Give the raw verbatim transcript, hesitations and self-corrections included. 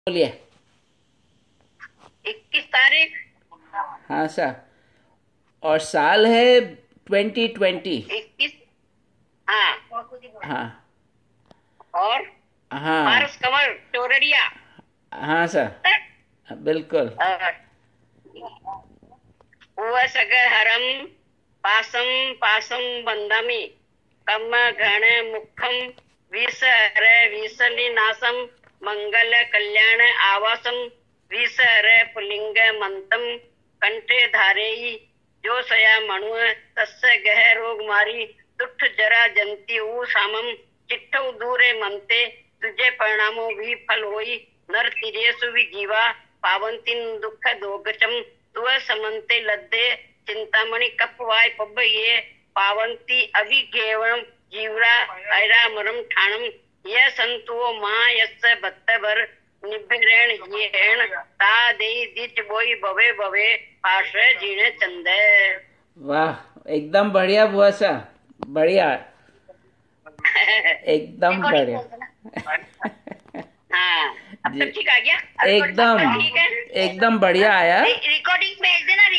बोलिए। इक्कीस तारीख। हाँ सर। और साल है ट्वेंटी ट्वेंटी। इक्कीस। हाँ। हाँ और हाँ पारस कंवर चौरड़िया। हाँ सर, बिल्कुल। उवसगहरम पासम पासम बंधामी कम घण मुखम विसहर विसलिनासम मंगल कल्याण आवासम विसहर पुलिंग मंतम कंठे धारेयी जो सया मणु तस्य गह रोग मारी तुठ जरा जंती ऊ सामम चिट्ठौ दूरे मनते तुझे परिणामो भी फल होई नर तिरेसु भी जीवा पावंतिन दुख दोगचम तुव समन्ते लद्दे चिंतामणि कपवाय पब ये पावंती अभिगेवम जीवरा ऐरामरम ठाणम यह संतुओ मां यस्य भत्तभर निभरेण येण ता देई दिच बोई भवे भवे पाशे जीणे चंदे। वाह, एकदम बढ़िया भुआसा, बढ़िया, एकदम बढ़िया। हाँ, अब तो ठीक आ गया। एकदम ठीक है, एकदम बढ़िया आया। रिकॉर्डिंग भेज देना।